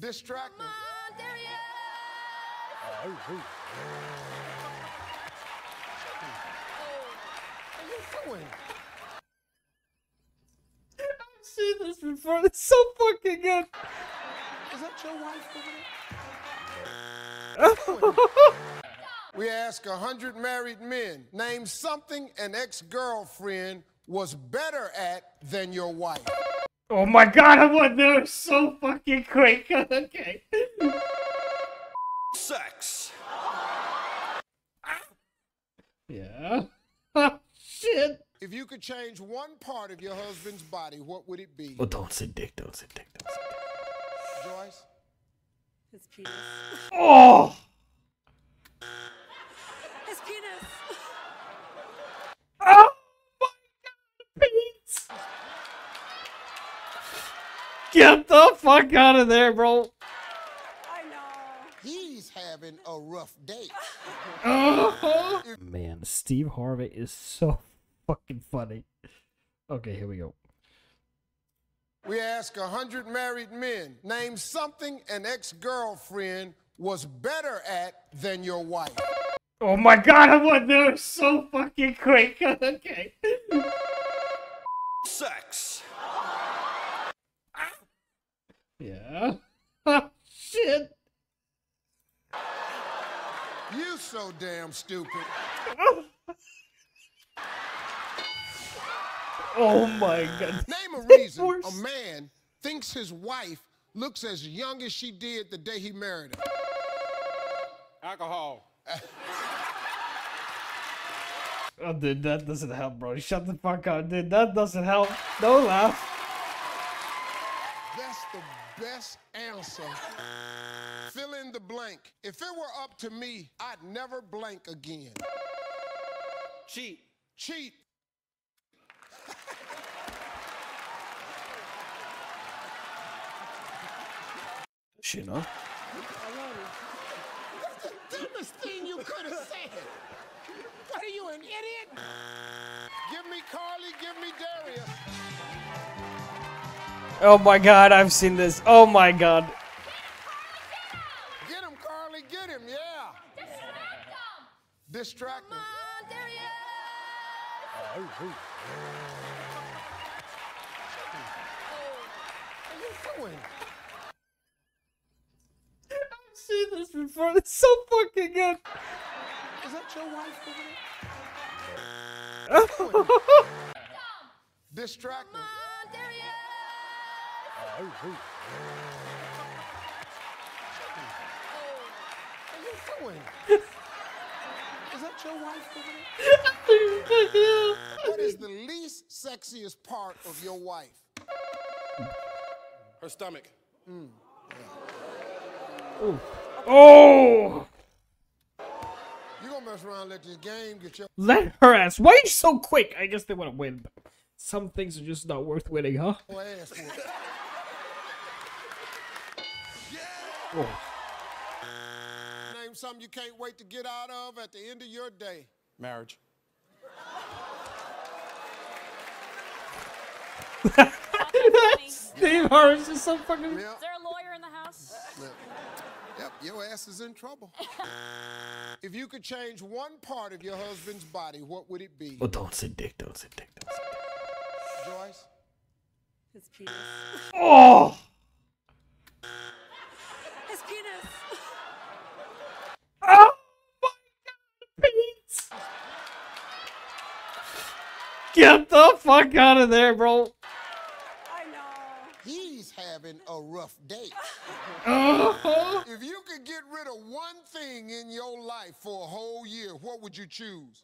Distract him. There he is. What are you doing? I've seen this before. It's so fucking good. Is that your wife over there? We ask 100 married men, name something an ex-girlfriend was better at than your wife. Oh my god, I went there so fucking quick. Okay. Sex. Yeah. Shit. If you could change one part of your husband's body, what would it be? Oh, don't say dick. Don't say dick. Don't say dick. Joyce? His penis. Oh! His penis. Oh my god, Pete! Get the fuck out of there, bro. I know. He's having a rough day. Oh. Man, Steve Harvey is so fucking funny. Okay, here we go. We ask 100 married men, name something an ex-girlfriend was better at than your wife. Oh my god, I went there so fucking quick. Okay. Sex. Yeah. Shit. You so damn stupid. Oh my god. Name a reason Of a course. man thinks his wife looks as young as she did the day he married her. Alcohol. Oh, dude, that doesn't help, bro. Shut the fuck up, dude. That doesn't help. Don't laugh. That's the best answer. Fill in the blank. If it were up to me, I'd never blank again. Cheat. Cheat. Shit, no? That's the dumbest thing you could have said. What are you, an idiot? Give me Carly, give me Darius. Oh my god, I've seen this. Oh my god. Get him, Carly, get him, yeah. Distract him. There he is. What are you doing? I've seen this before. It's so fucking good. Is that your wife over there? Distract him. There he is. What are you doing? Is that your wife over there? What is the least sexiest part of your wife? Her stomach. Oh! You gonna mess around and let this game get your... Let her ass. Why are you so quick? I guess they want to win. But some things are just not worth winning, huh? ass whooped. Oh. Name something you can't wait to get out of at the end of your day. Marriage. Steve Harvey's just so fucking. Yep. Is there a lawyer in the house? Yep, your ass is in trouble. If you could change one part of your husband's body, what would it be? Oh, don't say dick. Don't say dick. Don't say dick. Joyce? His penis. Oh! His penis. Oh my god, Pete! Get the fuck out of there, bro. I know. He's having a rough day. Oh. If you could get rid of one thing in your life for a whole year, what would you choose?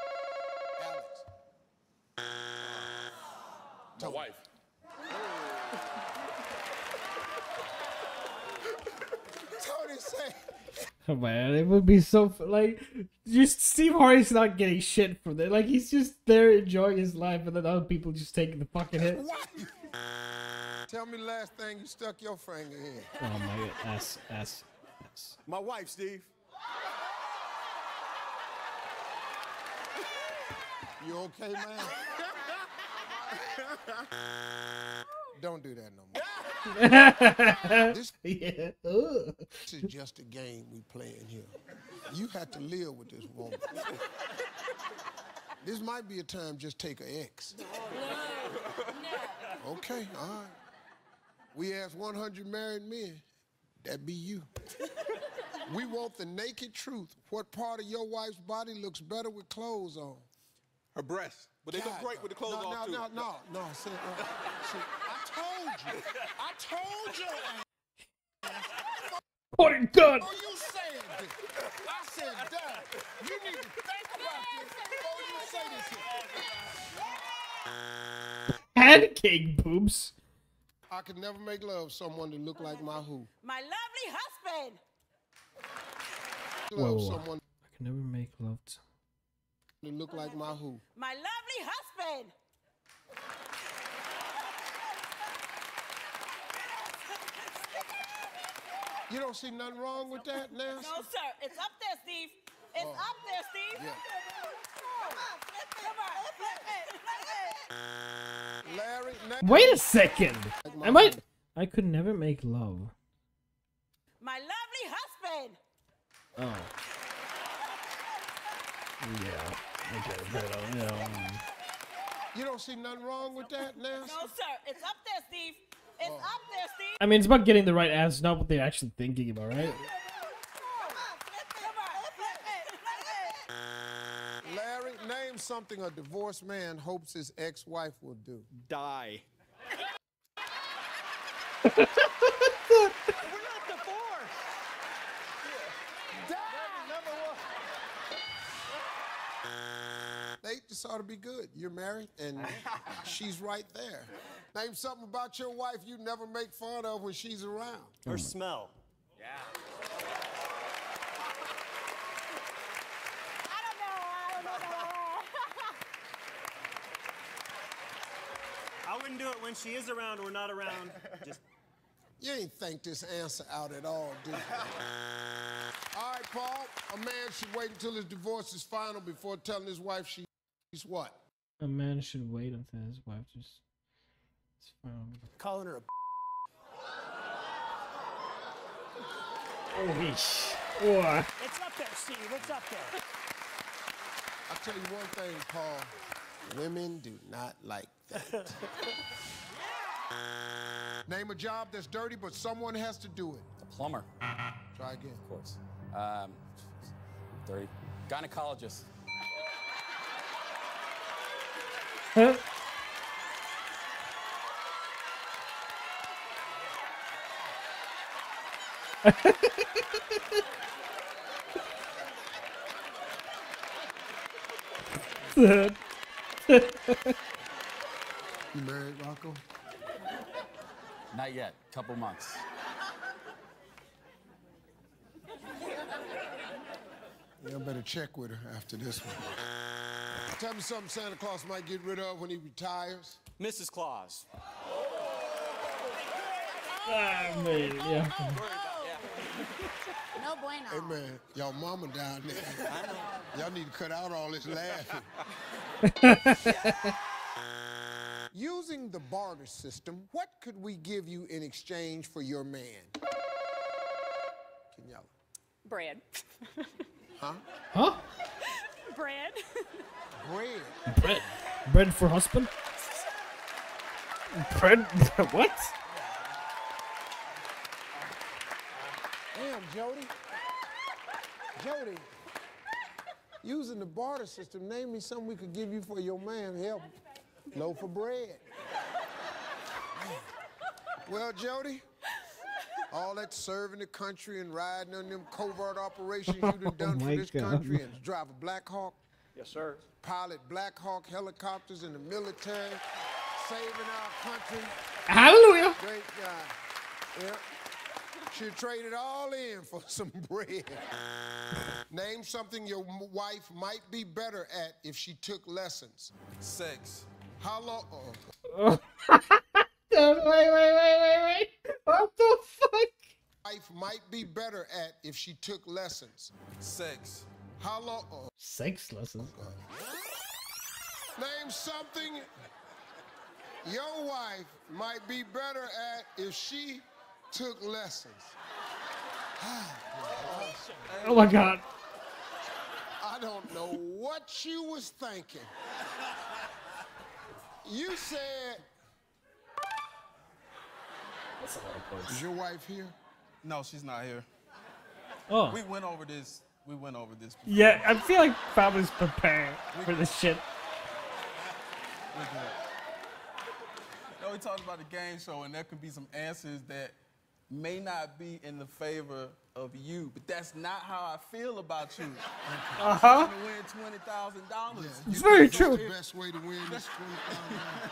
Alex. My wife. Tony said, Oh man, it would be so like just Steve Harvey's not getting shit from that. Like he's just there enjoying his life, and then other people just taking the fucking hit. what? Tell me the last thing you stuck your finger in. Oh my god, ass. My wife, Steve. You okay, man? Don't do that no more. This Yeah. Ugh. is just a game we playing here. You have to live with this woman. This might be a time just take an X. Okay, all right. We asked 100 married men. That be you. We want the naked truth. What part of your wife's body looks better with clothes on? Her breasts. But they look great with the clothes off, too. No. See, I told you. Point gun. Oh, you said this. I said that. You need to think about this before you say this here. Pancake boobs. I could never make love someone that looked like my who. My lovely husband. Love Whoa. someone I can never make love to. that looked like my who. My lovely husband. You don't see nothing wrong with that, Nancy? No, sir. It's up there, Steve. It's up there, Steve. Yeah. Come on. Larry, Wait a second. I could never make love. My lovely husband. Oh. Yeah. I get it. But, You don't see nothing wrong with that, Nancy? No, sir. It's up there, Steve. It's up there, Steve. I mean, it's about getting the right answer, not what they're actually thinking about, right? Larry, name something a divorced man hopes his ex-wife will do. Die. Nate, this ought to be good. You're married, and she's right there. Name something about your wife you never make fun of when she's around. Her smell. I don't know. I wouldn't do it when she is around or not around. Just You ain't think this answer out at all, do you? All right, Paul, a man should wait until his divorce is final before telling his wife she's what? A man should wait until his wife just. It's fine. calling her a What? It's up there, Steve. It's up there. I'll tell you one thing, Paul. Women do not like that. Name a job that's dirty, but someone has to do it. A plumber, Try again. of course. 30. Gynecologist. Huh? You married, Rocco? Not yet. Couple months. Yeah, I better check with her after this one. Tell me something Santa Claus might get rid of when he retires. Mrs. Claus. Ah, man, yeah. No bueno. Hey, man, y'all mama down there. Y'all need to cut out all this laughing. Using the barter system, what could we give you in exchange for your man? Kenyella. Bread. Huh? Huh? Bread. Bread. Bread. Bread for husband? Bread? What? Damn, Jody. Jody. Using the barter system, name me something we could give you for your man. Help. Loaf of bread. Well, Jody, all that serving the country and riding on them covert operations you done done for my this God. country and drive a Black Hawk, Yes, sir. pilot Black Hawk helicopters in the military, saving our country. Hallelujah! Great guy. Yeah. Should trade it all in for some bread. Name something your wife might be better at if she took lessons. Sex. How long? Wait. What the fuck? Wife might be better at if she took lessons. Sex. How long? Sex lessons. Name something your wife might be better at if she took lessons. Oh my god. I don't know what you was thinking. You said, is your wife here? No, she's not here. Oh. We went over this. Before. Yeah, I feel like family's prepared for this shit. We're good. No, we talked about the game show, and there could be some answers that may not be in the favor of you, but that's not how I feel about you. Uh-huh. To win $20,000. It's very That's true. the best way to win this $20,000.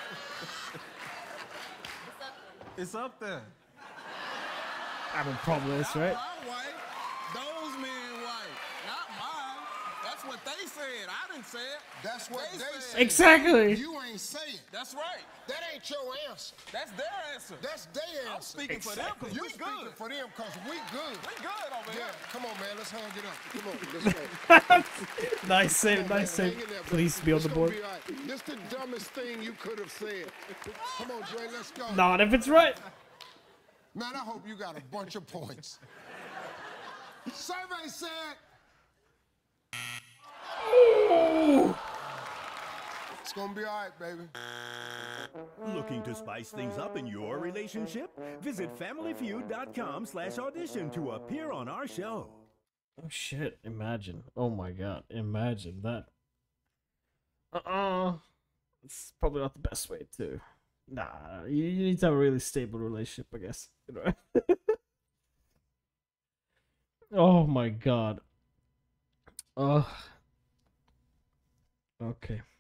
It's up there. I have a problem with this, right? My wife, those men wife, not mine. That's what they said. I didn't say it. That's what They they said. said. Exactly. You ain't saying. That's right. That ain't your answer. That's their answer. That's their I'm answer. speaking for them because You we speaking good. for them because we good. We good over Yeah, here. come on, man. Let's hug it up. Come on, let's go. Nice save, Come on, nice man. save. Hang in there, bro. Please be on It's the gonna board. be all right. This the dumbest thing you could have said. Come on, Dre, let's go. Not if it's right. Man, I hope you got a bunch of points. Survey said it's gonna be all right, baby. Looking to spice things up in your relationship? Visit FamilyFeud.com/audition to appear on our show. Oh shit, imagine. Oh my god, imagine that. It's probably not the best way to. Nah, you need to have a really stable relationship, I guess. You know? Oh my god. Oh. Okay.